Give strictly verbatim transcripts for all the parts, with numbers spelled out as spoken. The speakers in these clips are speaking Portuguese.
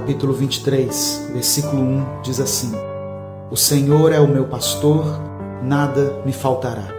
capítulo vinte e três, versículo um, diz assim: O Senhor é o meu pastor, nada me faltará.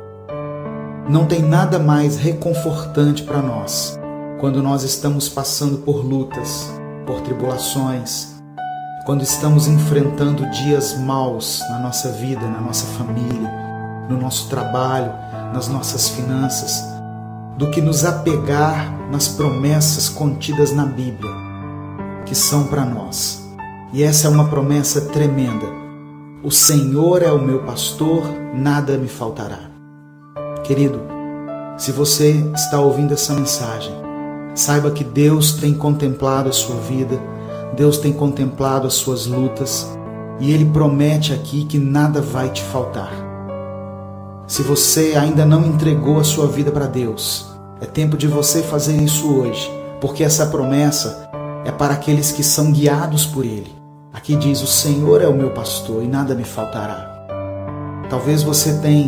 Não tem nada mais reconfortante para nós quando nós estamos passando por lutas, por tribulações, quando estamos enfrentando dias maus na nossa vida, na nossa família, no nosso trabalho, nas nossas finanças, do que nos apegar nas promessas contidas na Bíblia, que são para nós. E essa é uma promessa tremenda. O Senhor é o meu pastor, nada me faltará. Querido, se você está ouvindo essa mensagem, saiba que Deus tem contemplado a sua vida, Deus tem contemplado as suas lutas e Ele promete aqui que nada vai te faltar. Se você ainda não entregou a sua vida para Deus, é tempo de você fazer isso hoje, porque essa promessa é para aqueles que são guiados por Ele. Aqui diz: o Senhor é o meu pastor e nada me faltará. Talvez você tenha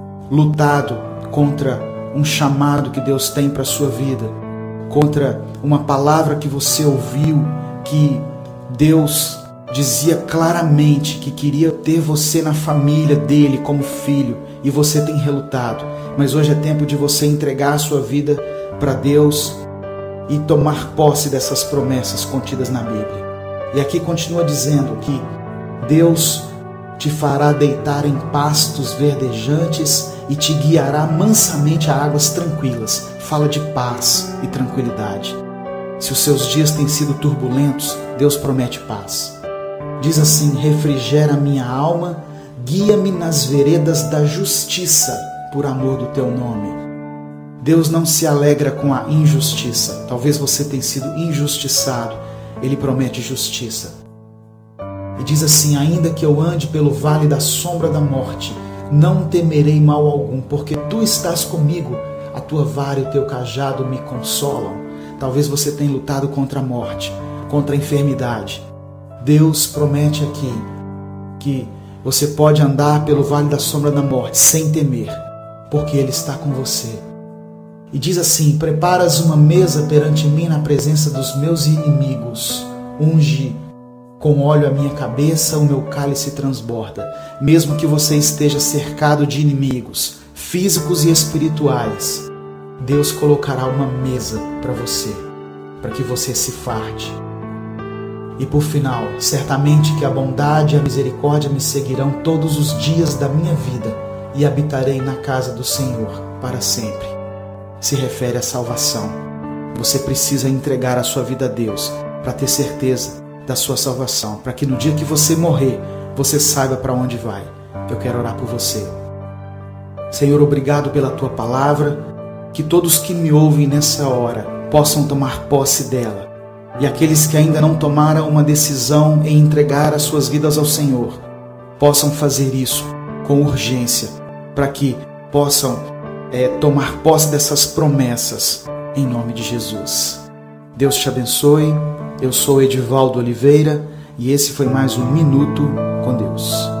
lutado contra um chamado que Deus tem para a sua vida, contra uma palavra que você ouviu, que Deus dizia claramente que queria ter você na família dele como filho, e você tem relutado. Mas hoje é tempo de você entregar a sua vida para Deus e tomar posse dessas promessas contidas na Bíblia. E aqui continua dizendo que Deus te fará deitar em pastos verdejantes e te guiará mansamente a águas tranquilas. Fala de paz e tranquilidade. Se os seus dias têm sido turbulentos, Deus promete paz. Diz assim: refrigera minha alma, guia-me nas veredas da justiça, por amor do teu nome. Deus não se alegra com a injustiça. Talvez você tenha sido injustiçado. Ele promete justiça. E diz assim: ainda que eu ande pelo vale da sombra da morte, não temerei mal algum, porque tu estás comigo, a tua vara e o teu cajado me consolam. Talvez você tenha lutado contra a morte, contra a enfermidade. Deus promete aqui que você pode andar pelo vale da sombra da morte sem temer, porque Ele está com você. E diz assim: preparas uma mesa perante mim na presença dos meus inimigos. Unge com óleo a minha cabeça, o meu cálice transborda. Mesmo que você esteja cercado de inimigos, físicos e espirituais, Deus colocará uma mesa para você, para que você se farte. E por final, certamente que a bondade e a misericórdia me seguirão todos os dias da minha vida, e habitarei na casa do Senhor para sempre. Se refere à salvação. Você precisa entregar a sua vida a Deus para ter certeza da sua salvação, para que no dia que você morrer, você saiba para onde vai. Eu quero orar por você. Senhor, obrigado pela Tua palavra, que todos que me ouvem nessa hora possam tomar posse dela, e aqueles que ainda não tomaram uma decisão em entregar as suas vidas ao Senhor, possam fazer isso com urgência, para que possam é, tomar posse dessas promessas, em nome de Jesus. Deus te abençoe. Eu sou Edivaldo Oliveira e esse foi mais um Minuto com Deus.